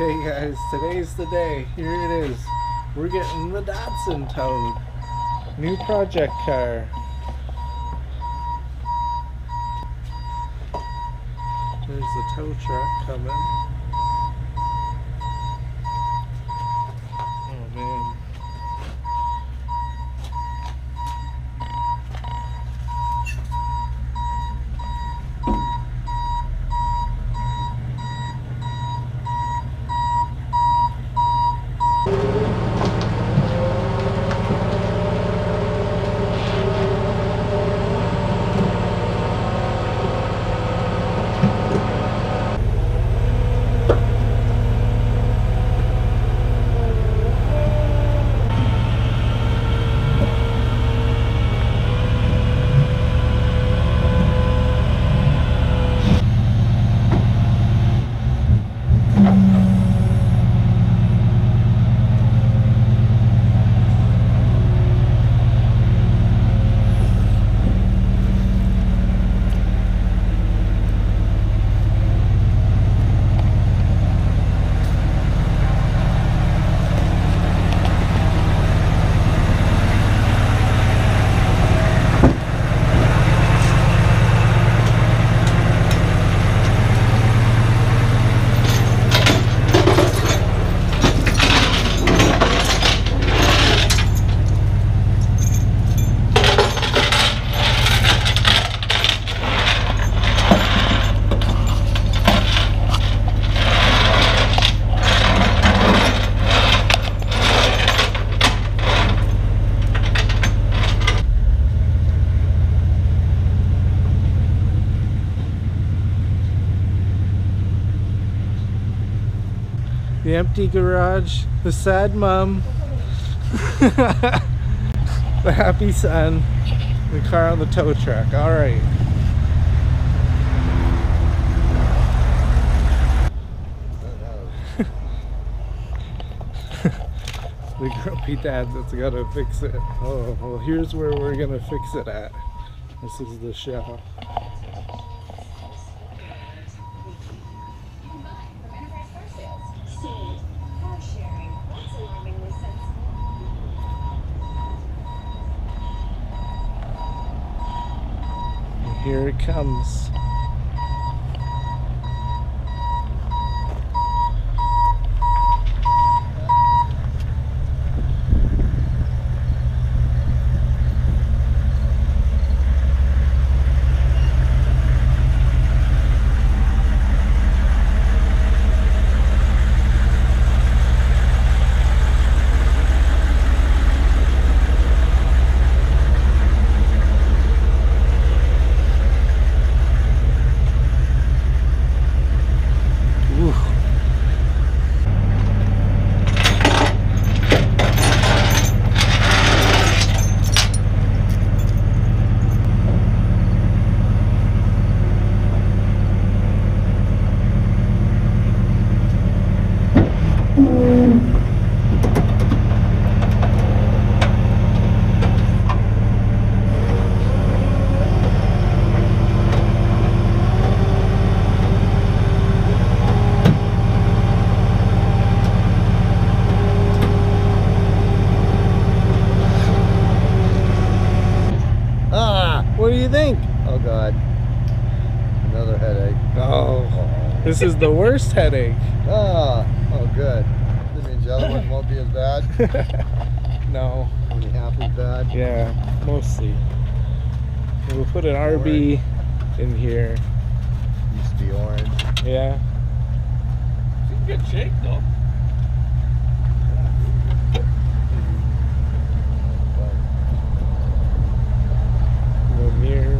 Okay guys, today's the day. Here it is. We're getting the Datsun towed. New project car. There's the tow truck coming. Oh man. The empty garage, the sad mom, the happy son, the car on the tow truck. All right. The grumpy dad that's got to fix it. Oh, well, here's where we're going to fix it at. This is the shell. Here it comes. What do you think? Oh God, another headache. Oh, this is the worst headache. Oh good. That means the other one won't be as bad? No. Only half as bad? Yeah, mostly. We'll put an RB in here. Used to be orange. Yeah. It's in good shape though. Mirror.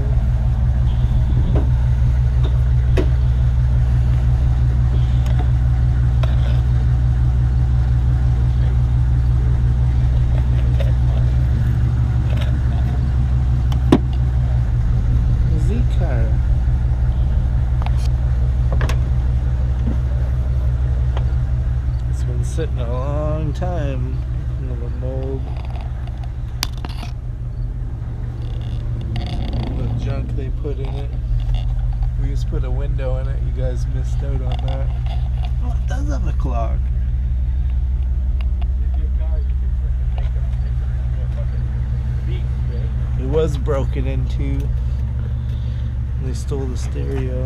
Z-car. It's been sitting a long time in the mold. Junk they put in it. We just put a window in it. You guys missed out on that. What does have a clock. If you have cars, you can freaking make her into a fucking beast, babe. It was broken into. They stole the stereo.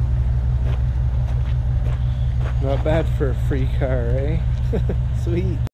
Not bad for a free car, eh? Sweet.